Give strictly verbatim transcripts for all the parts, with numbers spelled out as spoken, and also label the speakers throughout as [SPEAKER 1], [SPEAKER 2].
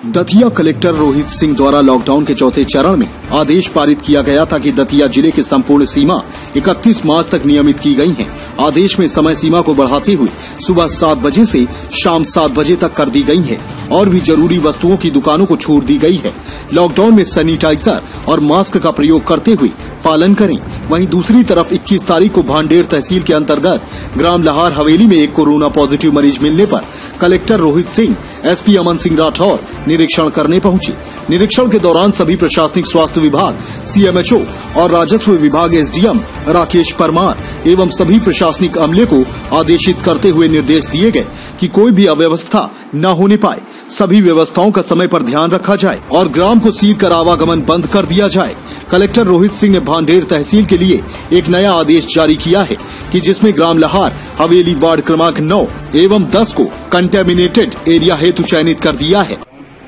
[SPEAKER 1] Datia collector Rohit Singh द्वारा lockdown के चौथे चरण में आदेश पारित किया गया था कि दतिया जिले की संपूर्ण सीमा इकतीस मार्च तक नियमित की गई है। आदेश में समय सीमा को बढ़ाते हुए सुबह सात बजे से शाम सात बजे तक कर दी गई है और भी जरूरी वस्तुओं की दुकानों को छूट दी गई है। लॉकडाउन में सैनिटाइजर और मास्क का प्रयोग करते हुए पालन करें। वहीं दूसरी तरफ इक्कीस तारीख को भांडेर तहसील के अंतर्गत ग्राम लहार हवेली में एक कोरोना पॉजिटिव मरीज मिलने पर कलेक्टर रोहित सिंह, एसपी अमन सिंह राठौर निरीक्षण करने पहुंचे। निरीक्षण के दौरान सभी प्रशासनिक स्वास्थ्य विभाग, सीएमएचओ और राजस्व विभाग एसडीएम राकेश परमार एवं सभी प्रशासनिक अमले को आदेशित करते हुए निर्देश दिए गए कि कोई भी अव्यवस्था न होने पाए। सभी व्यवस्थाओं का समय पर ध्यान रखा जाए और ग्राम को सील कर आवागमन बंद कर दिया जाए। कलेक्टर रोहित सिंह ने भांडेर तहसील के लिए एक नया आदेश जारी किया है कि जिसमें ग्राम लहार हवेली वार्ड क्रमांक नौ एवं दस को कंटेमिनेटेड एरिया हेतु चयनित कर दिया है।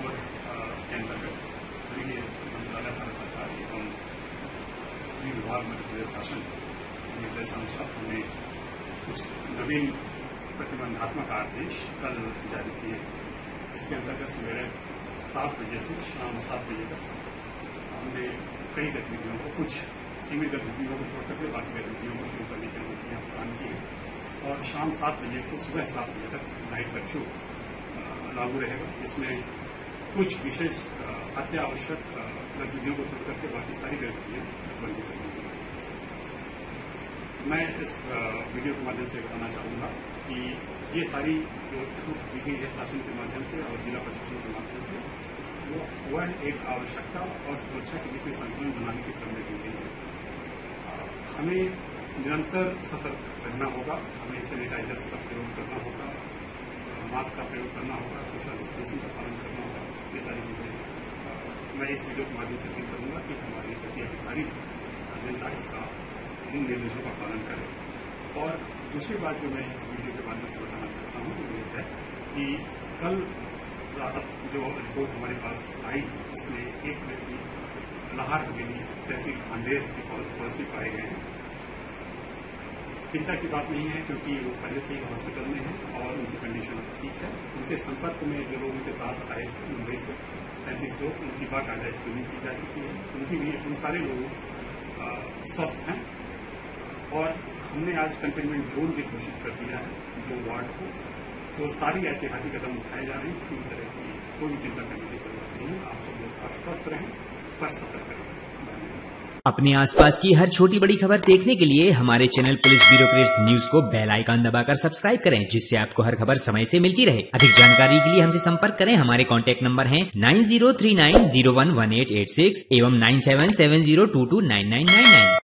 [SPEAKER 2] नवीन प्रतिबंधात्मक आदेश कल जारी किए। इसके अंतर्गत सवेरे सात बजे से शाम सात बजे तक हमने कई गतिविधियों को, कुछ सीमित गतिविधियों को छोड़ करके बाकी गतिविधियों को शुरू करने की अनुमतियां प्रदान की है और शाम सात बजे से सुबह सात बजे तक नाइट कर्फ्यू लागू रहेगा। इसमें कुछ विशेष अत्यावश्यक गतिविधियों को छोड़ करके बाकी सारी गतिविधियां प्रतिबंधित रहेंगी। मैं इस वीडियो के माध्यम से बताना चाहूँगा कि ये सारी जो छूट दी गई है शासन के माध्यम से और जिला प्रशासन के माध्यम से, वो वह एक आवश्यकता और सुरक्षा के बीच में संतुलन बनाने के क्रम में दी गई है। हमें निरंतर सतर्क रहना होगा, हमें सैनिटाइजर्स का प्रयोग करना होगा, मास्क का प्रयोग करना होगा, सोशल डिस्टेंसिंग का पालन करना होगा। ये सारी चीजें मैं इस वीडियो के माध्यम से अपील करूँगा कि हमारी दतिया की सारी जनता इसका इन निर्देशों का पालन करें। और दूसरी बात जो मैं इस वीडियो के माध्यम से बताना चाहता हूँ वो ये है कि कल रात जो रिपोर्ट हमारे पास आई, उसमें एक व्यक्ति लहार हवेली तहसील भांडेर के पॉजिटिव पाए गए हैं। चिंता की बात नहीं है क्योंकि वो पहले से ही हॉस्पिटल में है और उनकी कंडीशन ठीक है। उनके संपर्क में जो लोग उनके साथ आए थे मुंबई से तैंतीस लोग, उनकी बाकायदा स्क्रीनिंग की जा चुकी है। उनकी भी उन सारे लोग स्वस्थ हैं और हमने आज कंटेनमेंट जोन भी घोषित कर दिया है दो वार्ड को। तो सारी एहतियाती कदम उठाए जा रहे हैं। किसी तरह की कोई भी चिंता करने की जरूरत नहीं है। आप सब लोग आश्वस्त रहें पर सतर्क रहें।
[SPEAKER 3] अपने आसपास की हर छोटी बड़ी खबर देखने के लिए हमारे चैनल पुलिस ब्यूरोक्रेट्स न्यूज को बेल आइकन दबाकर सब्सक्राइब करें, जिससे आपको हर खबर समय से मिलती रहे। अधिक जानकारी के लिए हमसे संपर्क करें। हमारे कॉन्टैक्ट नंबर हैं nine zero three nine zero one one eight eight six एवं nine seven seven zero two two nine nine nine nine.